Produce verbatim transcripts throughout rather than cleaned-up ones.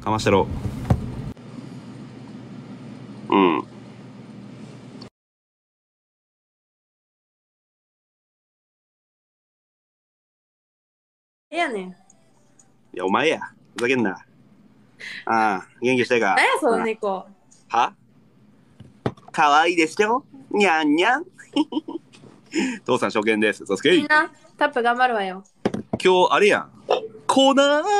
かましたろ。うん。 ええやねん。 いや、お前や。ふざけんな。ああ、元気してか。 何やその猫。 はかわいいでしょにゃんにゃん。父さん初見です。そすけ。 みんな、タップ頑張るわよ。 今日、あれやん。粉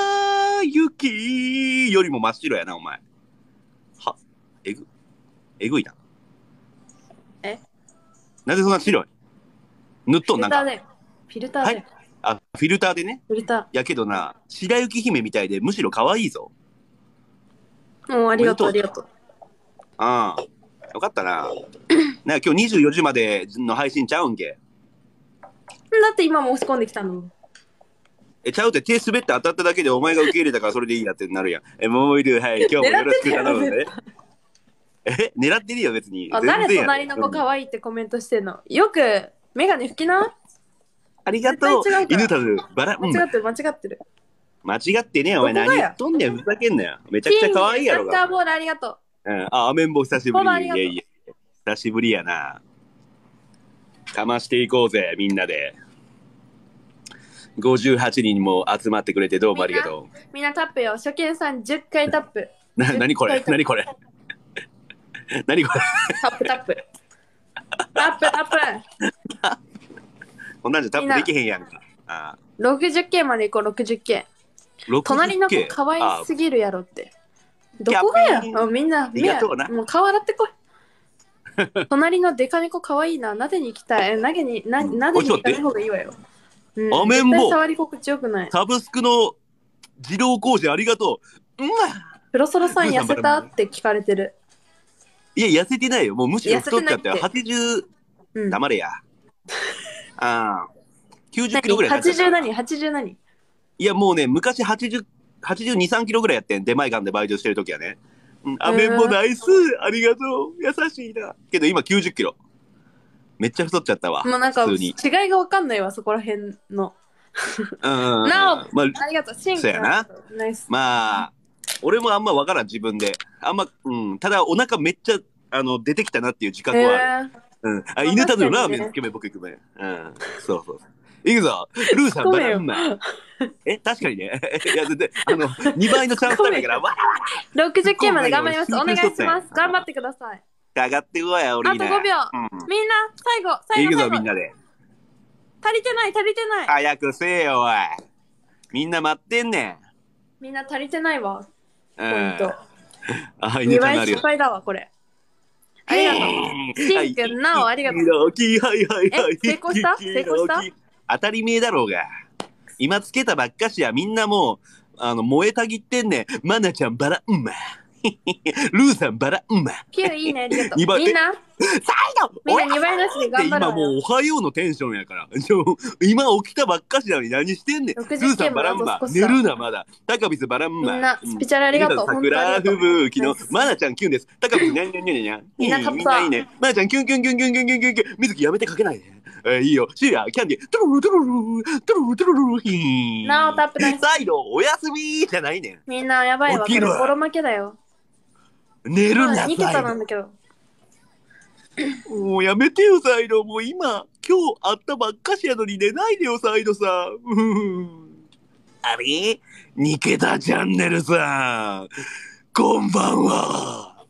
雪よりも真っ白やな、お前。はえぐ、えぐいな。 えなぜそんな白い塗っとんなんか。 フィルターで。フィルターで。 はい。あ、フィルターでね。 フィルタやけどな、白雪姫みたいでむしろ可愛いぞ。 ー。もうありがとう、 おめでとうありがとう。 ああ。よかったな。なんか今日にじゅうよじまでの配信ちゃうんけ。 だって今申し込んできたの。 え、ちゃうって手滑って当たっただけでお前が受け入れたからそれでいいやってなるやん。え、もういる。はい。今日もよろしく頼むね。え、狙ってるよ、別に。 あ、誰隣の子可愛いってコメントしてんの。よく、メガネ拭きな。 ありがとう。 絶対違うから犬たる、バラ、うん。 間違ってる、間違ってる。 間違ってねえ、お前何言っとんねん。ふざけんなよ。めちゃくちゃ可愛いやろが。 サッカーボールありがとう。 うん。あ、アメンボ久しぶフォローありり。 がとういやいや。久しぶりやな。かましていこうぜ、みんなで。ごじゅうはちにんも集まってくれてどうもありがとう。 みんなタップよ。初見さんじゅっかいタップ。 な、なにこれなにこれなにこれタップタップ。タップタップ。 こんなんじゃタップできへんやんか。ああろくじゅっケー まで行こう、ろくじゅっケー。隣の子可愛すぎるやろって。どこがやあみんな、みんな、もう顔洗ってこい。隣のデカ猫可愛いな。なでに行きたい。なでに、な、なでに行かない方がいいわよ。 うん、アメンボ触り心地よくない。 サブスクの自動更新ありがとう。うんプロソロさん痩せたって聞かれてる。 いや、痩せてないよ。もうむしろ太っちゃってよ。はちじゅう、うん、黙れや。ああ。きゅうじゅっキロぐらい。 はちじゅう何 ?はちじゅう 何いや、もうね、昔はちじゅう、はちじゅうに、さんキロぐらいやってん。出前館でバイトしてるときはね。うん、アメンボナイスありがとう優しいな。けど今きゅうじゅっキロ。めっちゃ太っちゃったわ。 もうなんか違いがわかんないわ、そこら辺の。 うん。 なお、まあ、ありがとう。シンクそうやな。ナイス。まあ、俺もあんまわからん、自分で。あんま、うん。ただ、お腹めっちゃ、あの、出てきたなっていう自覚はある。えー、うん。あ、犬たちのラーメンつけ麺僕行くね。うん。そうそう。行くぞ。ルーさん、バランマ。え、確かにね。いや、全然、あの、にばいのチャンスタイムだから、わらわら。ろくじゅっケー まで頑張ります。お願いします。頑張ってください。 かかってこいや、俺あとごびょう。うん、みんな、最後、最後。 行くぞ、みんなで。 足りてない、足りてない。 早くせえよ、おい。みんな待ってんねん。 みんな足りてないわ。ポイント。 あ、 にばい失敗だわ、これ。ありがとう。シンくん、なお、ありがとう。 はいはいはい。 え、成功した成功した当たり前だろうが。今つけたばっかしや、みんなもう、あの、燃えたぎってんねん。マナちゃんバラうんま。ルーさんバラうんま。 きゅういいね、ありがとう。みんな再度みんなにばいなしで頑張るわよ。 今もうおはようのテンションやから。今起きたばっかしなのに何してんねん。ルーさんバランマ。寝るな、まだ。タカビスバランマ。 みんな、スピチャルありがとう。 桜吹雪の、マナちゃんキュンです。タカビスニャンニャンニャンニャン。 みんなみんないいね。マナちゃんキュンキュンキュンキュンキュンキュンキュンキュン。水木やめてかけないで。えいいよ。シーラ、キャンディー、トゥルルトゥルルトゥルルトゥルルヒーン。 なおタップナイス。 再度、おやすみじゃないねん。 みんなやばいわ。これ、ボロ負けだよ。 寝るんだ、 にけたなんだけど。 もうやめてよ、サイド。もう今、今日会ったばっかしやのに寝ないでよ、サイドさん。あれにけたチャンネルさん。こんばんは。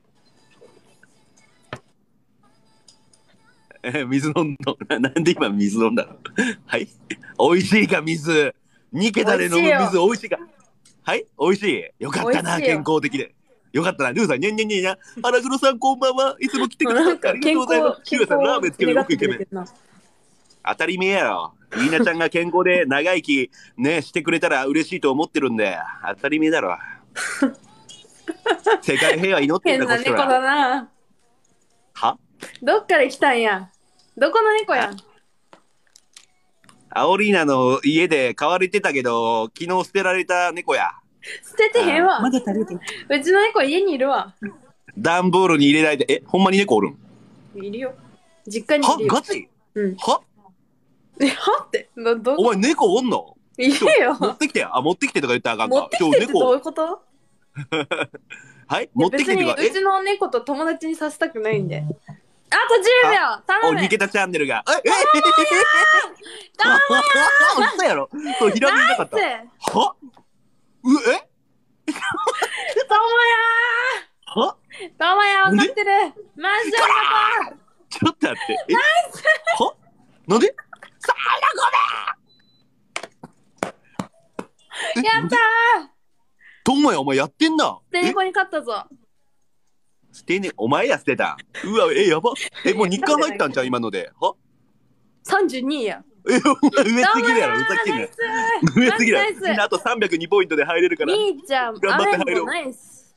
え、水飲んだ。なんで今水飲んだのはい。美味しいか、水。にけたで飲む水美味しいか。はい、美味しい。よかったな、健康的で。よかったな、ルーさん、にゃんにゃんにゃんにゃん。荒黒さん、こんばんは。いつも来てくださってありがとうございます。キュウさん、ラーメンつける僕イケメン。当たり前やろ。リーナちゃんが健康で長生き、ね、してくれたら嬉しいと思ってるんで、当たり前だろ。世界平和祈ってんだ、こっちは。 変な猫だな。 はどっから来たんや。どこの猫や。 アオリーナの家で飼われてたけど、昨日捨てられた猫や。 捨ててへんわ。 まだ足りてる。 うちの猫家にいるわ。 段ボールに入れられて、え、ほんまに猫おるん？ いるよ。実家にいるよ。 はガチ？ うん。 はえ、はってど、どお前猫おんの？ いるよ。 持ってきて。あ、持ってきてとか言ったらあかんか。 持ってきてってどういうこと？ はい、持ってきてください。 うちの猫と友達にさせたくないんで。あとじゅうびょう頼む。 お、逃げたチャンネルが。えええ嘘やろ。そう、ひらめいなかった。はうえともやはともや分かってる。マジでありがとう。 ちょっと待って。 ナイスはなんでさあごめんやったーともや、お前やってんな。 捨て猫に勝ったぞ。 捨てね、お前や捨てた。うわ、え、やば。え、もう日韓入ったんじゃん、今ので。はさんじゅうにや。 え、お前上すぎるやろ、ふざけんな。上すぎるやろ。みんなあとさんびゃくにポイントで入れるから。 みーちゃん、頑張って入ろう。ナイス。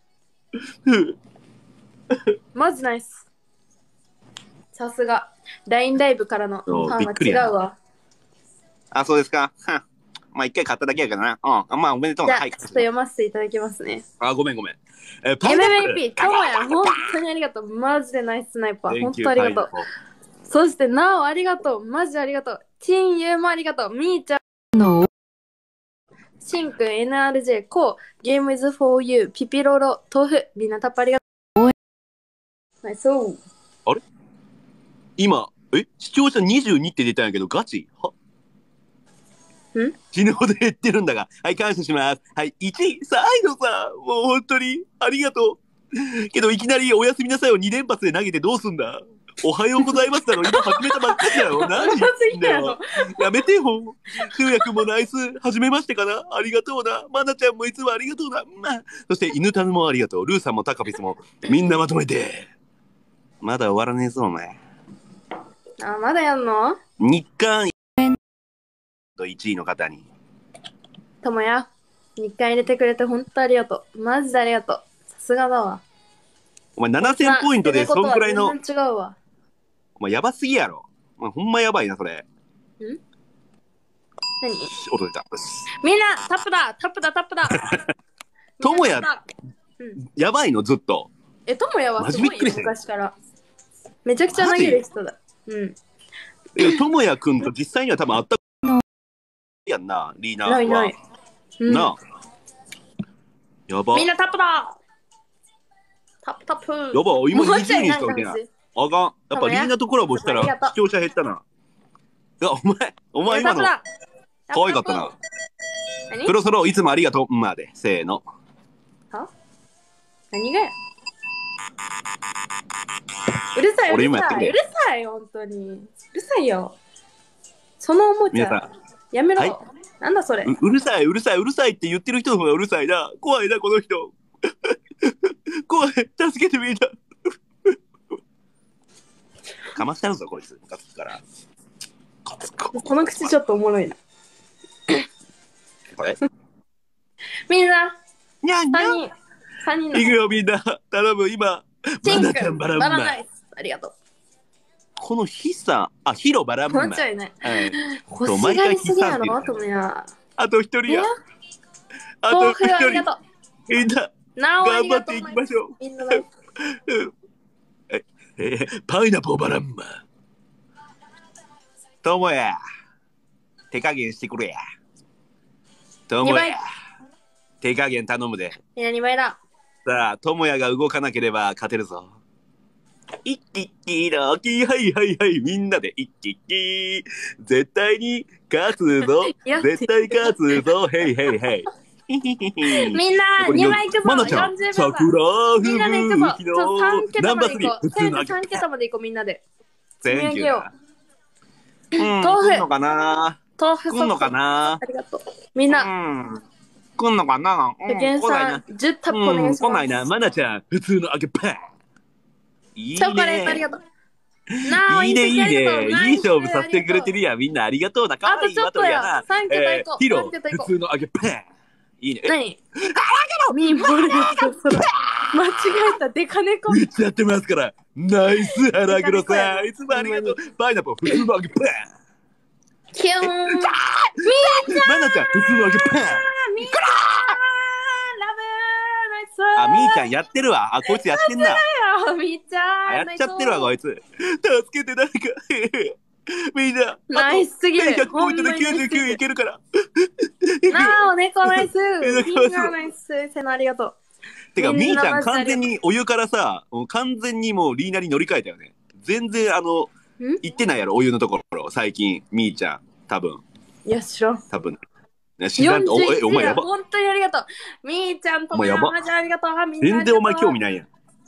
マジナイス。さすが。ライン ライブからのファンは違うわ。 あ、そうですか。まあ一回買っただけやからな。うん。まあおめでとう。 じゃあ、はい、ちょっと読ませていただきますね。 あ、ごめんごめん。 えー、エムブイピー、ともや、本当にありがとう。マジでナイススナイパー。本当ありがとう。そして、なおありがとう。マジありがとう。ティンユーもありがとう。みーちゃんの。しんくん、エヌアールジェー、コウ、ゲームズフォーユー、ピピロロ、豆腐、みんなタップありがとう。ナイスー。 あれ今、え視聴者にじゅうにって出たんやけど、ガチはん死ぬほど減ってるんだが。はい、感謝します。はい、いち、最後さ、もう本当に、ありがとう。けど、いきなりおやすみなさいをに連発で投げてどうすんだおはようございますだろ、今始めたばっかりだよ。何言ってんだよ。やめてよ。つうやくんもナイス。はじめましてかなありがとうな。まなちゃんもいつもありがとうな。まあ、そして、犬たぬもありがとう。ルーさんもタカピスも、みんなまとめて。まだ終わらねえぞ、お前。 あ、まだやんの日韓といちいの方に。 ともや、日韓入れてくれて本当ありがとう。マジでありがとう。さすがだわ。 お前ななせんポイントでそんくらいの。 全然違うわ。 お前やばすぎやろ。お前ほんまやばいな、それ。ん何音出た。 みんな、タップだタップだタップだともや、うん、やばいの、ずっと。 え、ともやはすごいよ、昔から。めちゃくちゃ投げる人だ。うん。 え、ともやくんと実際には多分あったやんな、リーナは。 ないない。 うん、なあ。やば。 みんなタップだタップタップ。やば、今にじゅうにんしか打てない。あかん。やっぱリーナとコラボしたら視聴者減ったな。いや、お前、お前今の可愛かったな。プロソロいつもありがとう。まで、せーの。 は何がやうるさい、うるさい、うるさい、本当に。うるさいよ。そのおもちゃ、やめろ。はい、なんだそれう。 うるさい、うるさい、うるさいって言ってる人の方がうるさいな。怖いな、この人。怖い、助けてみんな。かましてるぞ、こいつ。ガツから。 この口ちょっとおもろいな。 これみんな、 にゃんにゃん。 さんにんの。 いくよ、みんな。頼む、今。 バナちゃんバランマ。バラナイス。ありがとう。 このヒサ、あ、ヒロバランマ。 もうちょいね。欲しがりすぎやろ、ともや。 あと一人や。 あと一人。 みんな、頑張っていきましょう。 みんなえー、パイナポーバランマ。ともや。手加減してくれや。ともや。手加減頼むで。 みんなにばいだ。 さあ、ともやが動かなければ勝てるぞ。一気ッキーのき、はいはいはい、みんなで一気ッキー。絶対に勝つぞ。絶対勝つぞ。へいへいへい。 みんな、にばい行くぞ。 まなちゃん、桜みんなで行くぞ。ちょ、さん桁まで行こう。せめてさん桁まで行こう、みんなで。 積み上げよう。豆腐。 来んのかな豆腐。 来んのかなありがとう。みんな。 来んのかな原産じゅうタップお願いします。 来ないな。まなちゃん、普通の揚げパン。いいね。 チョコレートありがとう。 いいね、いいね。いい勝負させてくれてるやん。みんなありがとうな。かわいいバトルやな。 さん桁行こう。 ヒロ、普通の揚げパン。いいね。 何ミーボールです間違えた、デカ猫。 めっちゃやってますから。ナイス、腹黒さん。いつもありがとう。パイナポー、普通の揚げパン。 キューン。みーちゃん。 マナちゃん、普通の揚げパン。 みーちゃん。ラブー、ナイス。 あ、みーちゃんやってるわ。あ、こいつやってんな。 みーちゃん。 やっちゃってるわ、こいつ。助けて誰か。みんな。 ナイスすぎる。 ひゃくポイントできゅうじゅうきゅういけるから。 なお、猫ナイス。みんなナイス。せのありがとう。 てか、みーちゃん完全にお湯からさ、もう完全にもうリーナに乗り換えたよね。全然あの、行ってないやろ、お湯のところ、最近、みーちゃん、多分。 いや、知らん。 多分。知らんと、え、お前やば。 本当にありがとう。みーちゃんともやば。マジありがとう。 全然お前興味ないやん。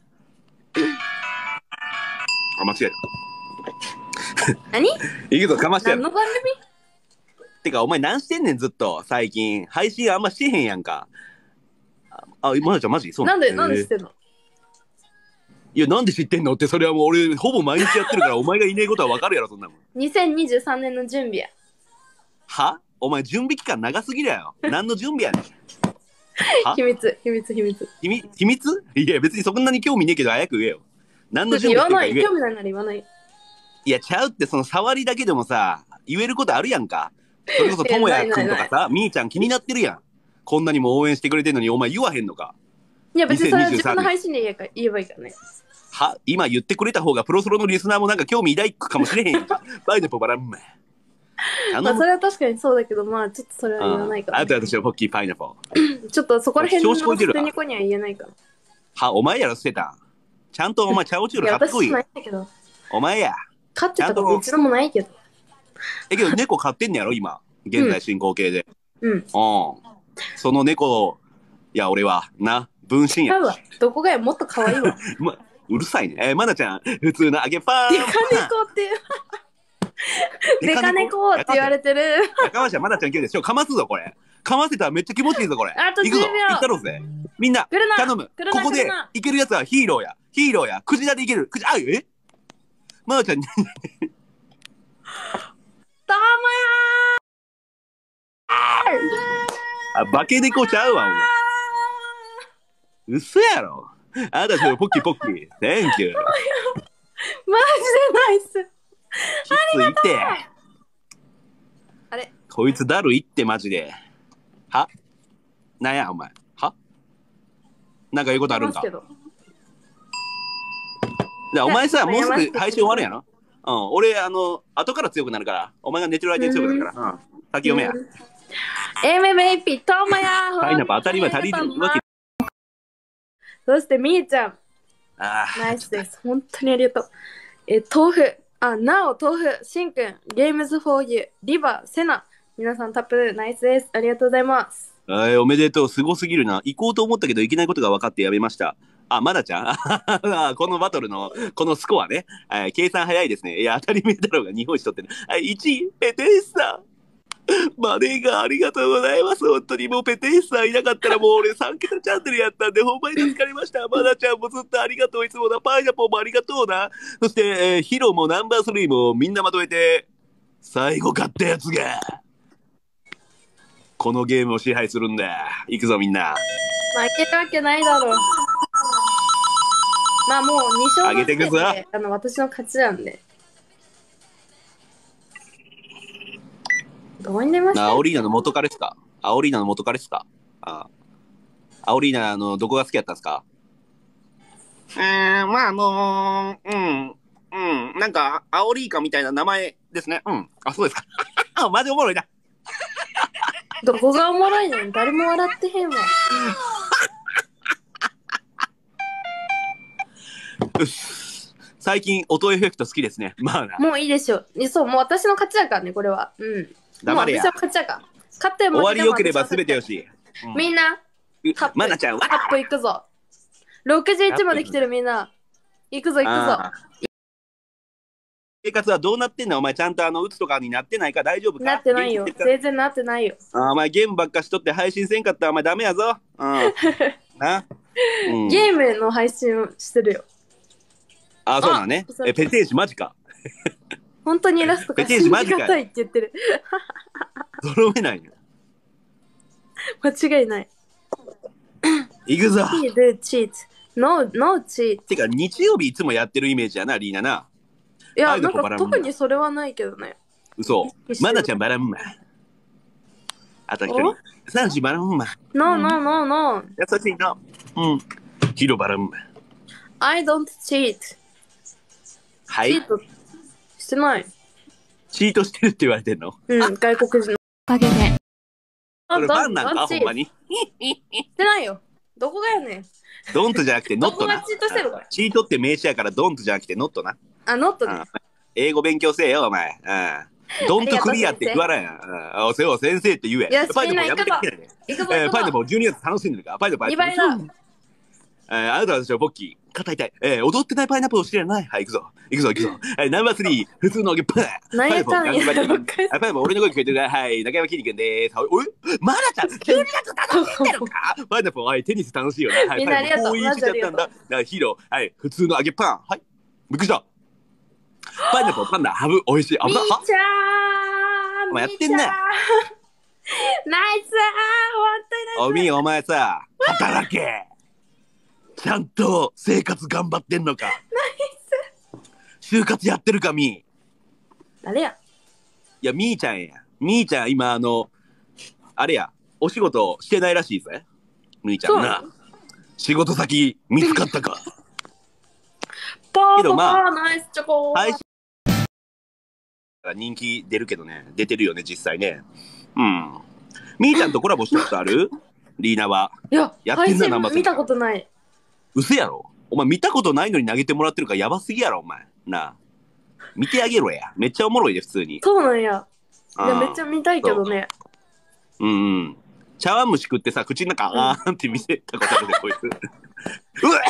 あ、間違えた。何？ いくぞ、かましてやる。 何の番組？ てか、お前何してんねん、ずっと、最近。配信あんましてへんやんか。あ、まなちゃんマジそうなんで、なんで知ってんの？ いや、なんで知ってんのって、それはもう俺、ほぼ毎日やってるから、お前がいねえことはわかるやろ、そんなもん。 にせんにじゅうさんねんの準備や。 は？お前、準備期間長すぎだよ。何の準備やねん。 秘密、秘密、秘密。 秘密？秘密？いや、別にそんなに興味ねえけど、早く言えよ。何の準備言わない。興味ないなら言わない。 いや、ちゃうって、その触りだけでもさ、言えることあるやんか。それこそ、ともやくんとかさ、みーちゃん気になってるやん。こんなにも応援してくれてんのに、お前言わへんのか。 いや、別にそれは自分の配信で言えばいいからね。 は？今言ってくれた方がプロソロのリスナーもなんか興味抱くかもしれへんやんか。バイネポバランマ。 まあそれは確かにそうだけど、まあちょっとそれは言わないから、 ね。あと私はポッキーパイナポー。ちょっとそこら辺の捨て猫には言えないから。 は、お前やろ捨てた。ちゃんとお前チャオチュール買っこい。いや、 私ないけど。 お前や。 飼ってたこと一度もないけど。 え、けど猫飼ってんねやろ今。現在進行形で。 うん。うん。 その猫、いや俺は、な、分身や。 どこがや、もっと可愛いわ。 ま、うるさいね。えー、まなちゃん、普通の揚げパン。 デカ猫って。デカ猫って言われてる。 かましゃ、まなちゃん来るでしょ。かますぞ、これ。かませたらめっちゃ気持ちいいぞ、これ。 あとじゅうびょう。 行ったろうぜ。みんな、頼む。ここで、いけるやつはヒーローや。ヒーローや。クジラでいける。クジ、あ、えまなちゃん、どうもやーあ、化け猫ちゃうわ、お前。嘘やろ。あなたそれポッキーポッキー。Thank you。 マジでナイス。 きついって。 あれこいつだるいってマジで。は？なんやお前。は？なんか言うことあるんか。じゃあお前さ、もうすぐ配信終わるやろ。うん、俺、あの、後から強くなるから、お前が寝てる間に強くなるから。うん。先読めや。 エムエムエーピー ともや。 パイナップル当たり前足りるわけ。 そしてみーちゃん。 あナイスです。本当にありがとう。え、豆腐。あ、なお、豆腐。しんくん。ゲームズフォーユー。リバ、セナ。皆さんタップナイスです。ありがとうございます。 はい、おめでとう。すごすぎるな。行こうと思ったけど行けないことが分かってやめました。あ、まだちゃんこのバトルの、このスコアね。はい、計算早いですね。いや、当たり前だろうが日本一取ってね。はい、いちい、ペテッサ。マネーがありがとうございます。本当にもうペテッサいなかったらもう俺さん桁チャンネルやったんで、ほんまに助かりました。まなちゃんもずっとありがとう。いつもな。パイナポーもありがとうな。そして、えー、ヒロもナンバースリーもみんなまとめて、最後勝ったやつが、このゲームを支配するんだ。行くぞみんな。 負けるわけないだろう。まあもうに勝上げてくぞ。 あの私の勝ちなんで。どうに出ました？ アオリーナの元彼ですか？アオリーナの元彼ですか？ああ。アオリーナ、あの、どこが好きだったんですか？えー、まああのー、うん、うん、なんか、アオリーカみたいな名前ですね。うん。あ、そうですか。マジおもろいな。 どこがおもろいねん。誰も笑ってへんわ。 うっ最近音エフェクト好きですね。まあな。 もういいでしょう。そう、もう私の勝ちだからね、これは。うん。 黙れや。 もう私の勝ちだから。勝っても終わりよければ全てよし。 うん、みんな、 タップ。まなちゃんはタップ行くぞ。ろくじゅういちまで来てるみんな。行くぞ行くぞ。 生活はどうなってんの？お前ちゃんとあの打つとかになってないか大丈夫か？ なってないよ。全然なってないよ。 あお前ゲームばっかしとって配信せんかったらお前ダメやぞ。うん。な、 うん、ゲームの配信をしてるよ。 あ、そうだね。え、ペテージマジか。 本当にラストか信じがたいって言ってる。 揃えないよ。 間違いない。 いくぞ。 cheat. No, no cheat. てか日曜日いつもやってるイメージやな、リーナな。 いや、なんか特にそれはないけどね。 嘘。まなちゃんバランマ。あと一人。さんじバランマ。 No, no, no, no. 優しいな。うん。ヒロバランマ。 I don't cheat. はい。チートしてない。 チートしてるって言われてんの？ うん、外国人のおかげで。 これファンなんかほんまに？ してないよ。 どこがやねん。 ドントじゃなくてノットな。 どこがチートしてるこれ。 チートって名詞やからドントじゃなくてノットな。 あ、ノットね。 英語勉強せえよ、お前。うん。ドントクリアって言わないやん。あ、せよ、先生って言え。 よし、 パイみんなナポーやめて行くぞ。行くぞ、 えー、 行くぞ。 パイナポーじゅうにがつ楽しんでるか。パイナポー。 にばいだ。 えー、あなたは私はポッキー。肩痛い。えー、踊ってないパイナポーを知らない。はい、行くぞ。行くぞ、行くぞ。えー、ナンバースリー、普通の揚げパン。 何やったんや。 パイナポー、パイナポー、俺の声聞こえてるから、はい、中山きんに君でーす。おい、まだちゃん、じゅうにがつ楽しんでるかパイナポー、はい、テニス楽しいよな。はい、 みんなありがとう。 こういうしちゃったんだ。だからヒーロー、はい、普通の揚げパン。はい、びっくりした。パイナポー、パンダ、ハブ、おいしい。あ、 みーちゃーん。お前やってんね。 ナイスー、本当にナイス。 おみー、お前さ、働け。ちゃんと生活頑張ってんのか。ナイス。就活やってるか、みー。 誰や。 いや、みーちゃんや。みーちゃん、今、あの、あれや、お仕事してないらしいぜ。みーちゃんな。仕事先見つかったか。 けどまあ、ナイスチョコ。 配信人気出るけどね、出てるよね、実際ね。うん。みーちゃんとコラボしたことあるリーナは。 いや、 やってんな、 配信見たことない。 うせやろ。お前見たことないのに投げてもらってるからやばすぎやろ、お前。なあ。見てあげろや。めっちゃおもろいで、普通に。 そうなんや。いや、めっちゃ見たいけどね。 うんうん。茶碗蒸し食ってさ、口の中、あーんって見せたことあるで、こいつ。うわ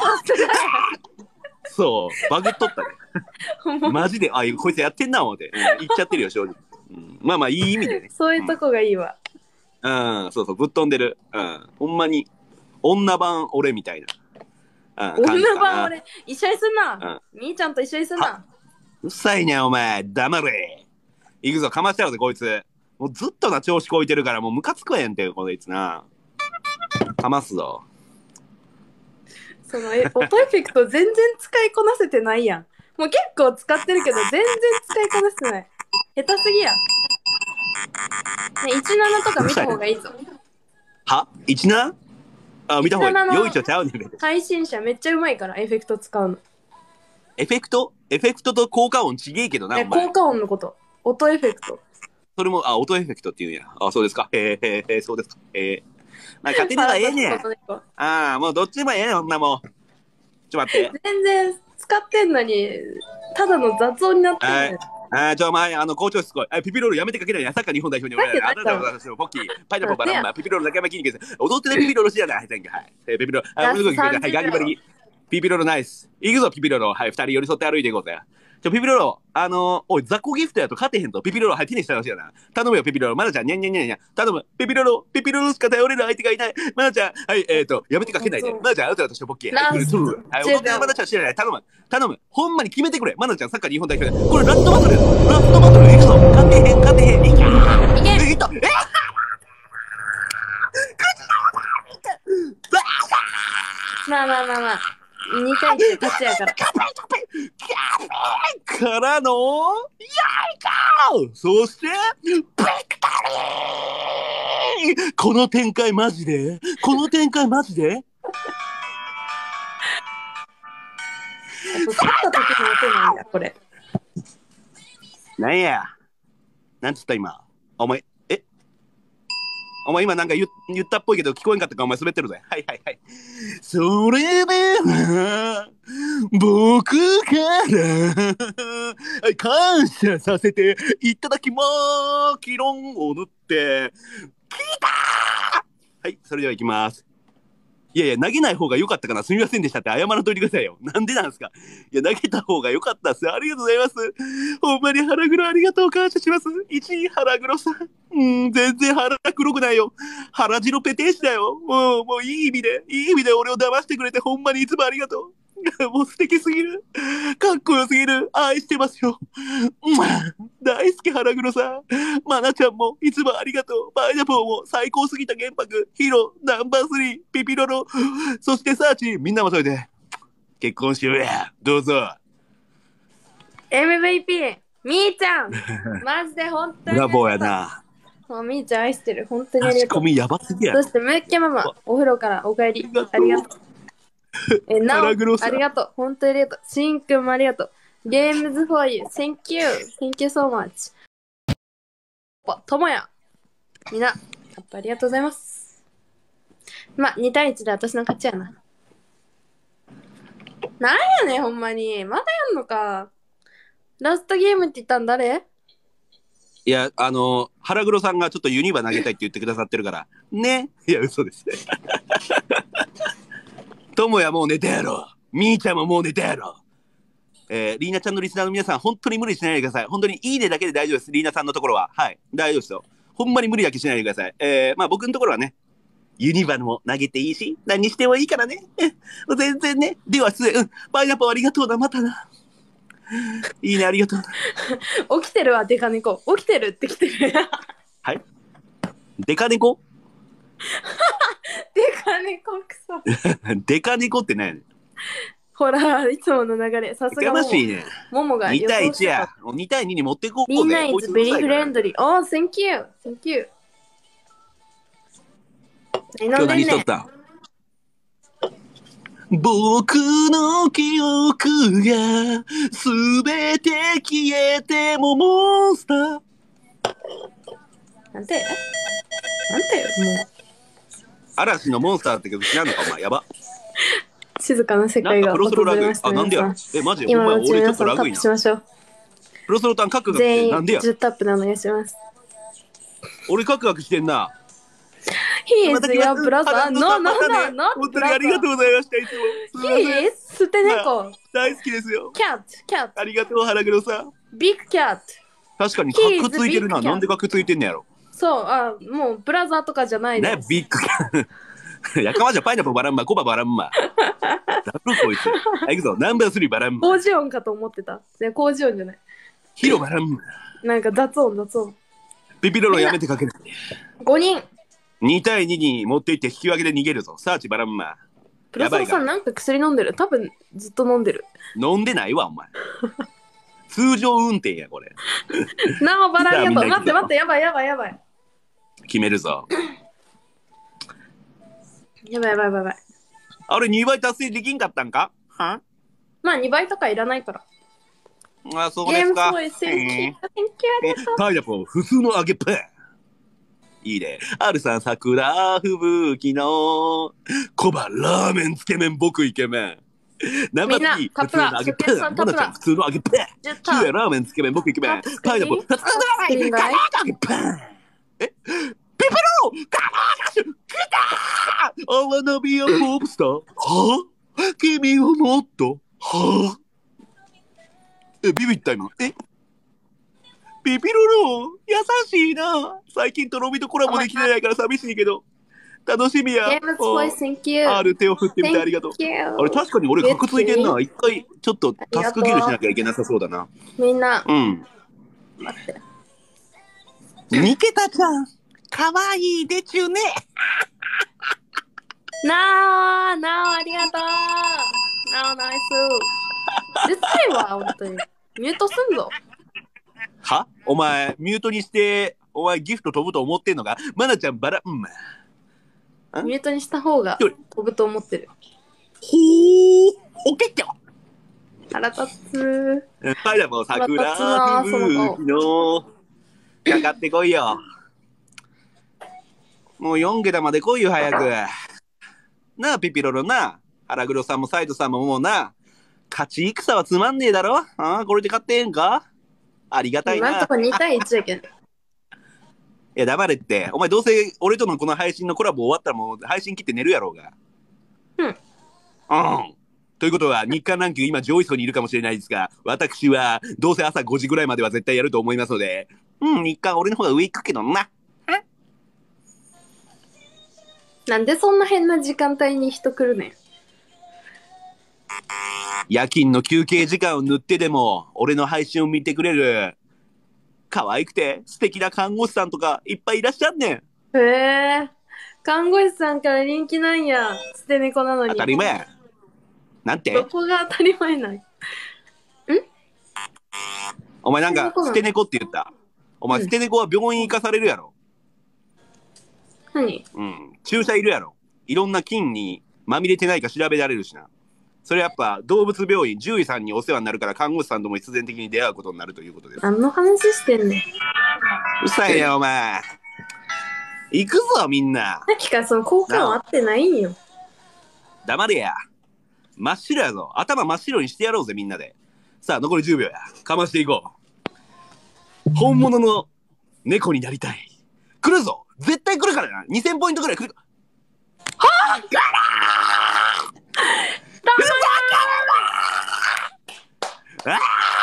そう、バグっとったね。マジで、あ、こいつやってんな、思って。うん、言っちゃってるよ、正直。うん、まあまあ、いい意味でね。 そういうとこがいいわ。 うん、うん、そうそう、ぶっ飛んでる。うん、ほんまに、女版俺みたいな。 うん、女版俺、一緒にすんな。うん、みーちゃんと一緒にすんな。 うっさいね、お前。黙れ。行くぞ、かましちゃうぜ、こいつ。もうずっとな、調子こいてるから、もうムカつくやんって、こいつな。かますぞ。 そのえ音エフェクト全然使いこなせてないやん。もう結構使ってるけど全然使いこなせてない。下手すぎや。ね、じゅうななとか見た方がいいぞ。 は ?じゅうなな? あ、見た方がいい。よいちょちゃうねん。 配信者めっちゃうまいから、エフェクト使うの。 エフェクトエフェクトと効果音ちげえけどな、お前。 効果音のこと。音エフェクト。 それも、あ、音エフェクトっていうんや。あ、そうですか。へえ、へえ、そうですか。へえ。まあ、勝手にはええねん。ああ、もうどっちでもええねん、ほんなもん。ちょっと待って。 全然使ってんのに、ただの雑音になってる、ね。 ああ、ちょ、お前、あの、校長室来い。あ、ピピロールやめてかけないや。サッカー日本代表におれない。あなたは私のポッキー、パイナポーバランマ、ピピロール中山筋肉です。踊ってないピピロールしやない。はい、ピピロール、あ、はい、ガリバリ。ピピロールナイス。行くぞ、ピピロール。はい、二人寄り添って歩いていこうぜ。ちょ、ピピロロ、あのー、おい、雑魚ギフトやと勝てへんと。ピピロロ、はい、手にしたらしいやな。頼むよ、ピピロロ。マナちゃん、にゃんにゃんにゃんにゃん。頼む。ピピロロ、ピピロロしか頼れる相手がいない。マナちゃん、はい、えーと、やめてかけないで。マナちゃん、あなたは私のポッキー。はい、はい、踊ってるマナちゃん知らない。頼む。頼む。ほんまに決めてくれ。マナちゃん、サッカー日本代表で。これラストバトルやぞ。ラストバトル行くぞ。勝てへん、勝てへん。いけーいけいった。えまあまあまあまあ。にたいいちで勝ちやから。 からのやいかそしてビクトリーこの展開マジでこの展開マジで勝った時の音なんだこれ。 なんやなんつった今お前えお前今なんか 言, 言ったっぽいけど聞こえんかったかお前滑ってるぜ。はいはいはい。それでは僕から感謝させていただきまー議論を塗って聞いたはい、それでは行きます。いやいや、投げない方が良かったかな。すみませんでしたって謝らんといてくださいよ。なんでなんですか。いや、投げた方が良かったっす。ありがとうございます。ほんまに腹黒ありがとう感謝します。一位腹黒さん。うん、全然腹黒くないよ。腹白ペテーシだよ。もう、もういい意味で、いい意味で俺を騙してくれてほんまにいつもありがとう。もう素敵すぎる。かっこよすぎる。愛してますよ。大好き腹黒さん。マナちゃんもいつもありがとう。パイナポーも最高すぎた原爆。ヒロ、ナンバースリー、ピピロロ。そしてサーチ、みんなもそれで結婚しようや。どうぞ。 エムブイピー、みーちゃん。マジで本当に。 ブラボーやな。 もうみーちゃん愛してる。本当にありがとう。 仕込みやばすぎや。 そしてムッケママ、お風呂からお帰り。ありがとう。え、なお、ありがとう。本当にありがとう。しんくんもありがとう。ゲームズフォーユー。Thank you. Thank you so much. ともや。みんな、やっぱありがとうございます。 まあ、に対いちで私の勝ちやな。なんやねん、ほんまに。まだやんのか。ラストゲームって言ったん誰？ いや、あの、腹黒さんがちょっとユニバ投げたいって言ってくださってるから。ね。いや、嘘ですね。ともやもう寝たやろ。みーちゃんももう寝たやろ。えー、リーナちゃんのリスナーの皆さん、本当に無理しないでください。本当にいいねだけで大丈夫です。リーナさんのところは。はい。大丈夫ですよ。ほんまに無理だけしないでください。えー、まあ僕のところはね、ユニバも投げていいし、何してもいいからね。全然ね。では失礼。うん。パイナップルありがとうな。またな。いいね、ありがとう。起きてるわ、デカ猫。起きてるって来てる。 はい。デカ猫デカ猫くそ。 デカ猫って何やねん。 ほら、いつもの流れ。さすがもも。 しいね。 ももがに対いちや。に対にに持っていこうぜ。 みんな is very friendly. Oh, thank you. Thank you. 今日何しとった？僕の記憶がすべて消えてもモンスター。 なんてなんてよ、もう。 嵐のモンスターって曲知らんのかお前、やば。 静かな世界が訪れました。 あ、なんでやろ。え、マジ？ 今のうち皆さんタップしましょう。 プロソロタンカクカクしてなんでや。 全員じゅうタップでお願いします。 俺カクカクしてんな。 He is your brother. No, no, no, not 本当にありがとうございました。いつも。 He is 捨て猫。 大好きですよ。 Cat, cat. ありがとう、腹黒さん。 Big cat. 確かにカクついてるな。なんでカクついてんねやろ。 そう、あ、もうブラザーとかじゃないです。 ね、ビッグキャット。やかまじゃパイナップルバランマ、コババランマ。ダブルこいつ。あ、いくぞ、ナンバースリーバランマ。 工事音かと思ってた。ね、工事音じゃない。 ヒロバランマ。 なんか雑音、雑音。 ピピロロやめてかけない。 ごにん。 に対にに持っていって引き分けで逃げるぞ。サーチバランマ。 プロソロさんなんか薬飲んでる？多分ずっと飲んでる。 飲んでないわ、お前。通常運転や、これ。 なお、バラありがとう。待って待って、やばいやばいやばい。 決めるぞ。 やばいやばいやばい。 あれにばい達成できんかったんか？は？ まあにばいとかいらないから。 あ、そうですか。 ゲームすごい、センキュー、センキューありがとう。 パイナップル普通の揚げパン。いいね。あるさん、桜吹雪のコバラーメンつけ麺僕イケメン。 みんな、タプラ、 普通の揚げパン。モナちゃん普通の揚げパン。キューやラーメンつけ麺僕イケメン。パイナップル普通の揚げパン。え？ピペロガラーシュ来たー！I wanna be a pop star。はぁ？君をもっとはぁ？え、ビビった今。え？ピピロロ優しいな。最近トロミとコラボできてないから寂しいけど。楽しみや。ある手を振ってみてありがとう。あれ確かに俺格ついてんな。一回ちょっとタスクギルしなきゃいけなさそうだな。 みんな。 うん。待って。ニケタちゃん。かわいいでちゅね。 なあ、なあ、ありがとう。なあ、ナイス。うるさいわ、ほんとに。ミュートすんぞ。 は？お前、ミュートにして、お前ギフト飛ぶと思ってんのか？マナちゃんバラ、うん。 ミュートにした方が飛ぶと思ってる。 ほー、おけっきょ。 腹立つ。 パイナップル桜吹雪のかかってこいよ。もうよん桁まで来いよ、早く。なあ、ピピロロな。腹黒さんもサイドさんももうな。勝ち戦はつまんねえだろ？ああ、これで勝ってんか？ありがたいな。 今んとこに対いちだけど。 いや、黙れって。お前どうせ俺とのこの配信のコラボ終わったらもう配信切って寝るやろうが。 うん。 うん。ということは、日韓ランキング今上位層にいるかもしれないですが、私はどうせ朝ごじぐらいまでは絶対やると思いますので、うん、日韓俺の方が上行くけどな。 なんでそんな変な時間帯に人来るねん。 夜勤の休憩時間を塗ってでも、俺の配信を見てくれる、可愛くて素敵な看護師さんとかいっぱいいらっしゃんねん。へえ。看護師さんから人気なんや。捨て猫なのに。 当たり前。なんて？ どこが当たり前ないん？ お前なんか捨て猫って言った。お前捨て猫は病院行かされるやろ。 何？ うん。注射いるやろ。いろんな菌にまみれてないか調べられるしな。それやっぱ動物病院獣医さんにお世話になるから看護師さんとも必然的に出会うことになるということです。 何の話してんねん。 うるさいよお前。 行くぞ、みんな。 さっきからその交換は合ってないんよ。 黙れや。真っ白やぞ。頭真っ白にしてやろうぜ、みんなで。さあ、残りじゅうびょうや。かましていこう。本物の猫になりたい。来るぞ。絶対来るからな。にせんポイントぐらい来る。はあからーたまやーあー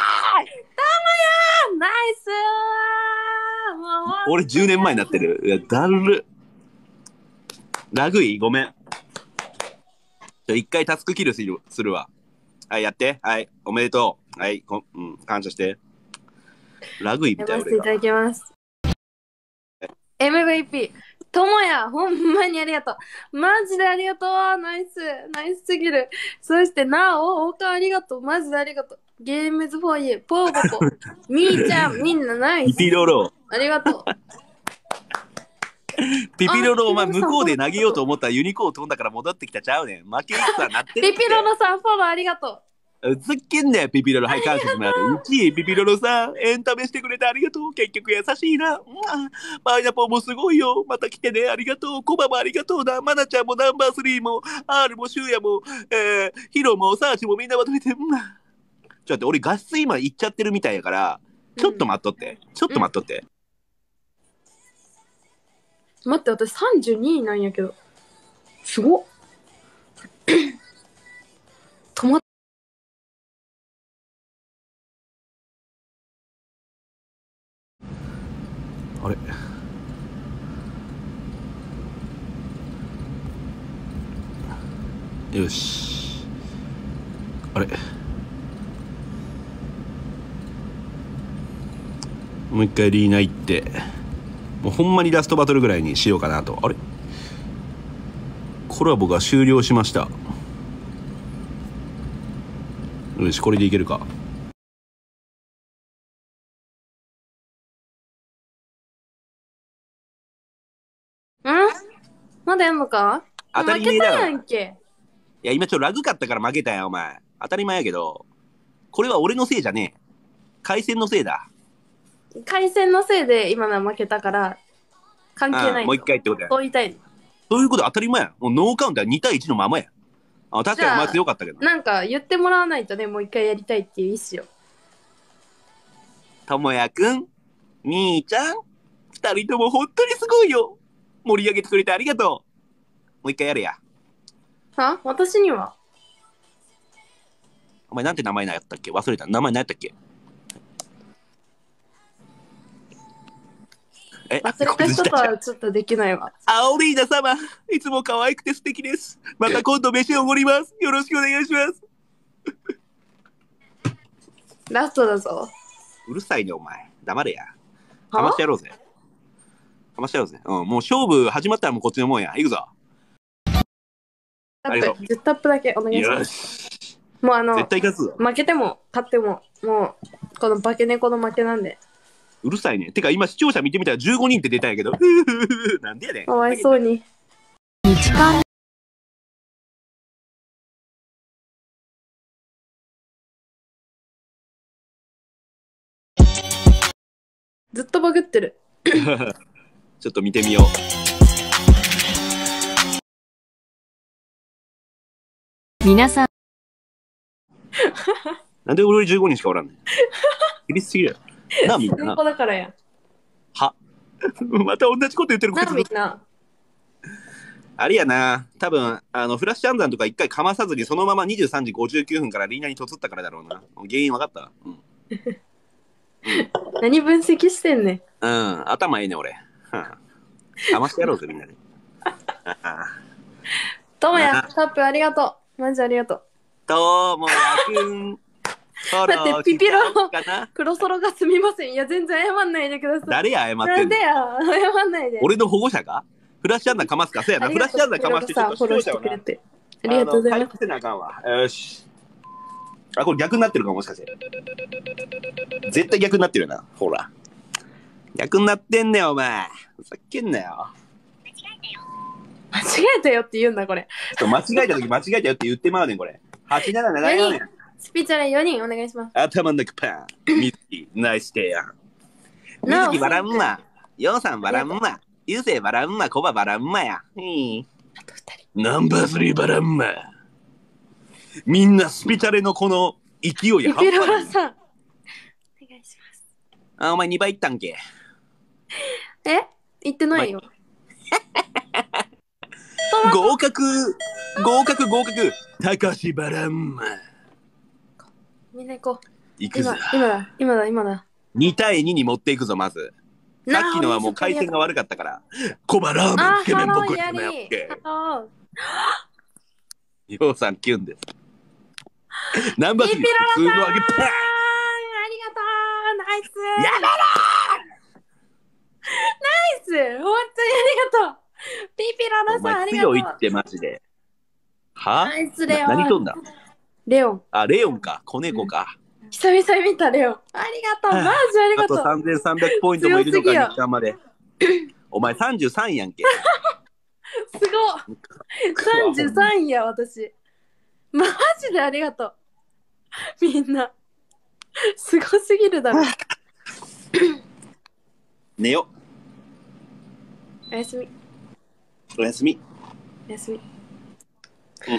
ナイスーもう俺じゅうねんまえになってる。いや、だる。ラグいごめん。じゃ一回タスクキルするするわ。はい、やって。はい、おめでとう。はい、こうん、感謝して。ラグいみたいな。 やらせていただきます。エムブイピー、ともや、ほんまにありがとう。マジでありがとう。ナイス、ナイスすぎる。そして、なお、おかありがとう。マジでありがとう。ゲームズフォーユー、ポーボコ、みーちゃん、みんなナイス。 ピピロロ。 ありがとう。 ピピロロ、お前向こうで投げようと思ったらユニコーン飛んだから戻ってきたちゃうねん。負け戦なってるって。 ピピロロさん、フォローありがとう。 ふざけんなよ、ピピロロ。はい、感謝します。いちい、ピピロロさん、エンタメしてくれてありがとう。結局優しいな。うん、パイナポーもすごいよ。また来てね、ありがとう。コバもありがとうな。マナちゃんもナンバースリーも、R もシュウヤも、えー、ヒロもサーチもみんなまとめて、うん。ちょっと待って、俺画質今いっちゃってるみたいやから、ちょっと待っとって。うん、ちょっと待っとって。 うん、待って、私さんじゅうにいなんやけど。すごっ。止まっあれよし。あれもう一回リーナ行って、もうほんまにラストバトルぐらいにしようかなと。あれコラボが終了しました。よし、これでいけるか。 んまだやんのか？ 当たり前だよ。 負けたやんけ。 いや、今ちょっとラグかったから負けたやん、お前。当たり前やけど、これは俺のせいじゃねえ。回線のせいだ。 回線のせいで今のは負けたから、関係ない。 もう一回ってことや。 そう言いたいの。 そういうこと当たり前や。もうノーカウントはに対いちのままや。あ、確かにお前強かったけど。 なんか言ってもらわないとね、もう一回やりたいっていう意思を。 ともやくん、みーちゃん、二人とも本当にすごいよ。盛り上げてくれてありがとう。もう一回やれや。 は？私には。 お前なんて名前なんやったっけ？忘れた。名前何やったっけ？ え、忘れた人とはちょっとできないわ。 アオリーナ様、いつも可愛くて素敵です。また今度飯をおごります。よろしくお願いします。 ラストだぞ。 うるさいね、お前。黙れや。かましてやろうぜ。かましてやろうぜ。うん、もう勝負始まったらもうこっちのもんや。行くぞ。 ありがとう。じゅうタップだけお願いします。もうあの、絶対勝つぞ。負けても勝っても、もう、この化け猫の負けなんで。 うるさいね。てか今視聴者見てみたらじゅうごにんって出たんやけど。なんでやねん。 かわいそうに。ずっとバグってる。 ちょっと見てみよう。 皆さん。 なんで俺じゅうごにんしかおらんねん。厳しすぎるよ。なあみんな。 だからや。 はまた同じこと言ってるなあみんな。 あれやな、多分あのフラッシュ暗算とか一回かまさずにそのままにじゅうさんじごじゅうきゅうふんからリーナにとつったからだろうな。原因わかった、うんうん、 何分析してんねん。 うん、頭いいね俺。かましてやろうぜみんなで。 ともや、タップありがとう。マジありがとう。 ともやくん。 だってピピロの黒ソロがすみません。いや全然謝んないでください。 誰や謝ってんの？ なんでや謝んないで。 俺の保護者か？フラッシュアンダーかますか？そうやな。フラッシュアンダーかましてちょっと視聴者をな。ありがとうございます。 せなあかんわ。よし。あ、これ逆になってるかもしかして。絶対逆になってるよな。ほら。逆になってんねんお前。ふざけんなよ。 間違えたよって言うんだこれ。 ちょっと間違えた時間違えたよって言ってまうねんこれ。はちななななよねん。 スピーチャーよにんお願いします。 頭の中パン。みずき、ナイステイヤン。みずき笑うんわ。ようさん笑うんわ。 ゆうせいバランマ、コババランマや。 あと二人。 ナンバースリーバランマ。みんなスピチャレのこの勢いピピロラさん。お願いします。 あ、お前にばいいったんけ。 え言ってないよ。 合格合格合格たかしバランマ。 みんな行こう。 行くぞ。 今だ、今だ、今だ。 に対にに持っていくぞ、まず。さっきのはもう回線が悪かったから。コバラーメン、つけ麺僕やねって。ようさんキュンです。ナンバースリー、普通の揚げパン。ありがとう、ナイス。 やめろナイス、本当にありがとう。ピピロラさん、ありがとう。 強いってマジで。はナイスレオン。 何とんだレオン。 あ、レオンか。子猫か。 久々に見たレオン。ありがとう。マジありがとう。 あとさんぜんさんびゃくポイントもいるのか、日韓まで。お前さんじゅうさんやんけ。 すごい。さんじゅうさんや、私。マジでありがとう。みんな。すごすぎるだろ。 寝よ。 おやすみ。 おやすみ。 おやすみ。 うん。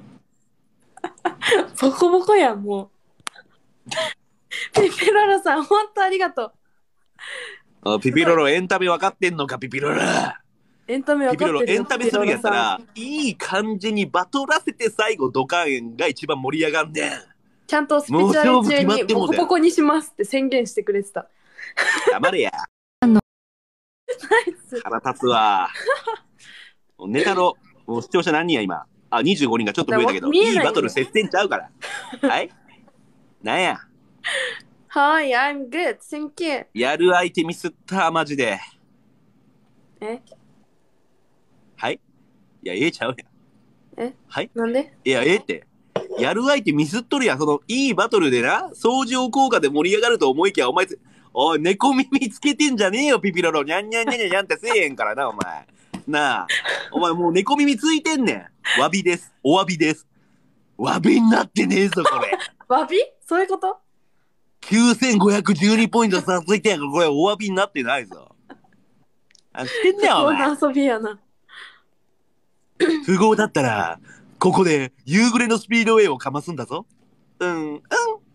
ボコボコやん、もう。ピピロロさん、ほんとありがとう。 あ、ピピロロエンタメ分かってんのか、ピピロロ。 エンタメ分かってるよ。 ピピロロエンタメするんやったら、いい感じにバトらせて最後ドカンが一番盛り上がんねん。 ちゃんとスピチュアル中にボコボコにしますって宣言してくれてた。 黙れや。腹立つわ。ネタのもう視聴者何人や今。あ、にじゅうごにんがちょっと増えたけど、いいバトル接戦ちゃうから。はいなんや。 はい、I'm good, thank you. やる相手ミスったマジで。 えはいいや、ええちゃうやん。えはいなんでいや、ええって。やる相手ミスっとるやん。その、いいバトルでな、相乗効果で盛り上がると思いきや、お前、おい、猫耳つけてんじゃねえよ、ピピロロ。にゃんにゃんにゃんにゃんってせえへんからな、お前。なあ。お前もう猫耳ついてんねん。詫びです。お詫びです。詫びになってねえぞ、これ。 詫びそういうこと ? きゅうせんごひゃくじゅうに ポイント差ついてんやから、これお詫びになってないぞ。あ、してんねん、お前。 遊びやな。 不合だったら、ここで夕暮れのスピードウェイをかますんだぞ。うん、うん。はん、はん、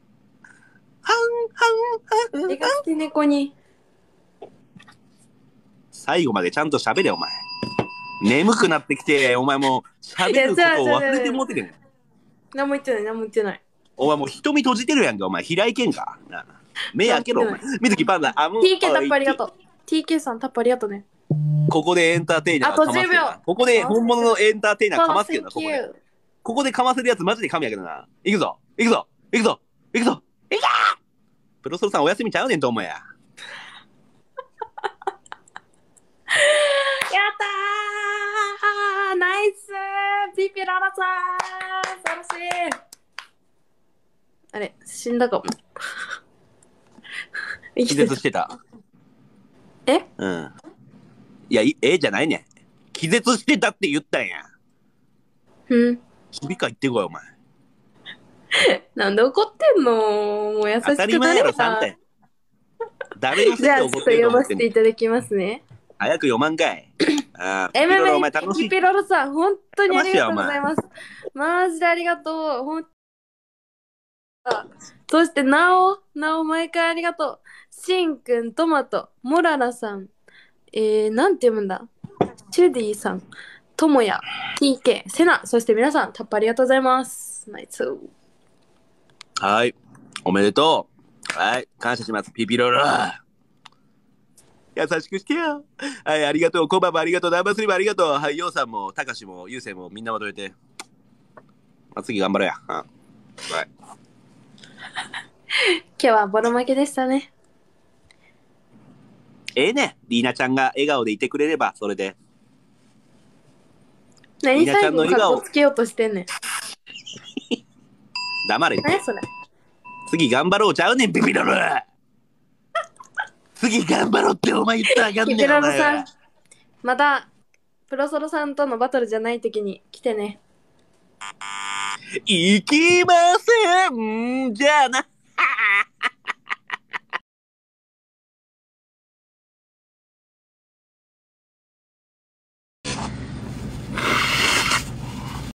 はん、 手がして猫に。 最後までちゃんと喋れ、お前。眠くなってきて、お前もう喋ることを忘れてもってるねん。 何も言ってない、何も言ってない。 お前もう瞳閉じてるやんか、お前。開いけんか。なあ目開けろ、お前。みずきパンダ、あ、もう。 ティーケー タップありがとう。ティーケー さんタップありがとうね。 ここでエンターテイナーかますけどな。ここで本物のエンターテイナーかますけどな、ここで。ここでかませるやつマジで神やけどな。行くぞ行くぞ行くぞ行くぞ行くぞプロソルさんお休みちゃうねんと思うや。やったーナイスーピピララさん素晴らしい。あれ、死んだかも。 気絶してた。 えうん。いや、ええじゃないねん。気絶してたって言ったんや。 うん。 響か言ってこい、お前。 なんで怒ってんのもう優しくなれた。当たり前やろ、さんてん。誰のせいで怒ってると思ってんの。じゃあ、ちょっと読ませていただきますね。 早く読まんかい。ああ、ピピロロお前楽しい。ピピロロさん、本当にありがとうございます。マジでありがとう。ほんそして、なお、なお、毎回ありがとう。しんくん、トマト、モララさん、えー、なんて読むんだチュディさん、ともや、ティーケー、セナ、そして皆さん、タップありがとうございます。ナイス。 はい、おめでとう。はい、感謝します。ピピロロ。優しくしてよ。はい、ありがとう。コバもありがとう。ナンバースリーもありがとう。はい、ヨウさんも、タカシも、ユウセイも、みんなまとめて。まあ、次頑張れや。うん。はい。 今日はボロ負けでしたね。 ええね。リーナちゃんが笑顔でいてくれれば、それで。 何最後かっこつけようとしてんねん。 黙れ。 何それ。 次頑張ろうちゃうねん、ピピロロ。次頑張ろうってお前言ったらあかんねん。ピピロロさん、 また、プロソロさんとのバトルじゃない時に来てね。 行きませんじゃあな。